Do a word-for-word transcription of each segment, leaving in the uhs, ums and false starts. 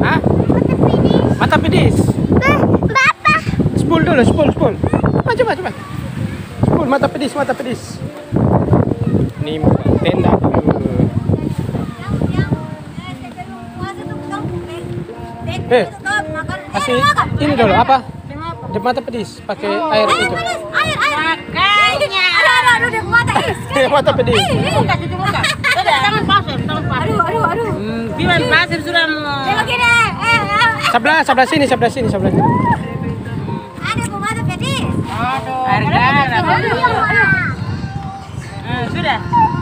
Hah? Mata pedis. Mata pedis. Bapak. Spul dulu, spul, spul. Coba, coba, coba. Spul, mata pedis, mata pedis. Ini tenda dulu. Eh, kasih ini dulu apa? Di mata pedis, pakai air itu. Air, air, air. Makanya. Aduh, aduh, aduh, dia mata pedis. Mata pedis. Buka, cuci muka. Tangan pasir, tangan pasir. Aduh, aduh, aduh. Hmm. Biman pasir sudah mau. Tengok ini. Eh, eh. Sebelah, sebelah sini, sebelah sini, sebelah sini. Ada bu mata pedis. Aduh. Air garam. Eh, sudah.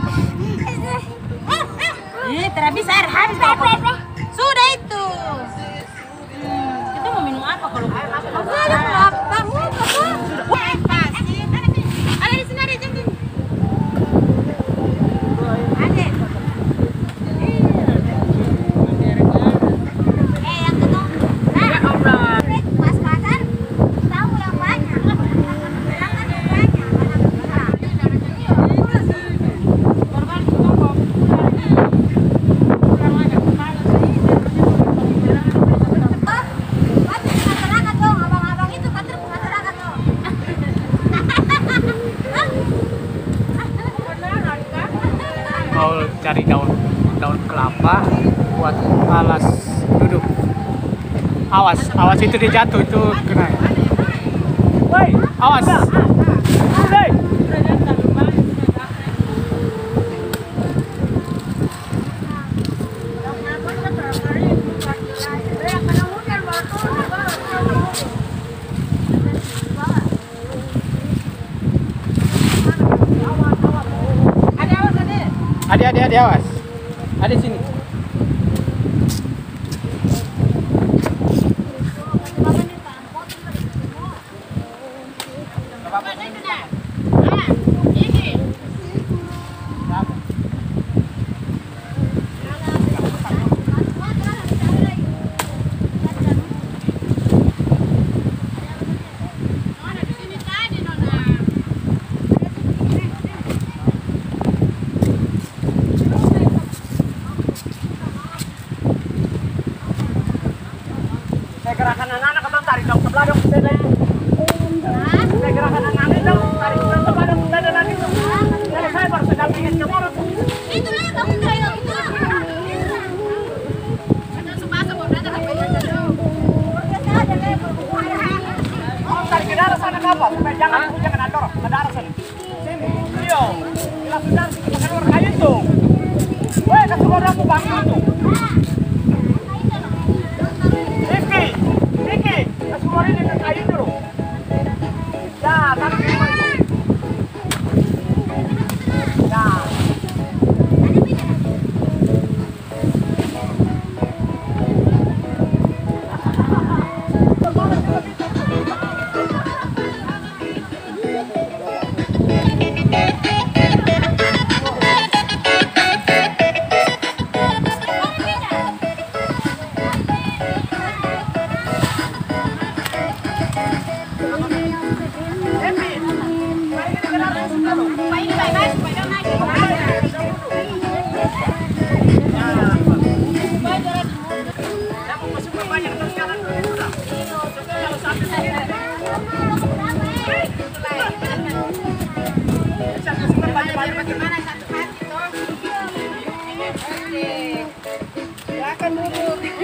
Ih, terhabis air habis. Sudah itu. Hmm, kita mau minum apa kalau air masuk? Ada apa? Mau apa? Wah, pasir. Ada di sini, ada jam ini. Ada. Eh, yang itu. Ya Allah. Pas-pasan tahu yang banyak. Jangan yang banyak. Masyarakat dong, abang-abang itu kantor masyarakat dong. Mau cari daun daun kelapa buat alas duduk. Awas, awas itu dia jatuh itu kena. Woi, awas. Woi. Adi, adi, adi, awas. Ada sini. Gerakan anak-anak atau tarik dong sebelah dong saya gerakan anak-anak dong tarik dong sebelah dong saya lagi dong dari saya baru sedampingin ke mulut Itu lah kamu kayak gitu. Ada sebasa mau datang apa ya? oh tarik ke daerah sana apa supaya jangan jangan andor ke daerah sana sini iyo langsung jangan kita keluar kayu tuh weh kasih keluar aku bangku tuh Riki Riki kasih keluar ini ke kayu dulu ya tarik ke bawah itu ya Bagaimana satu hati toh? Silakan dulu.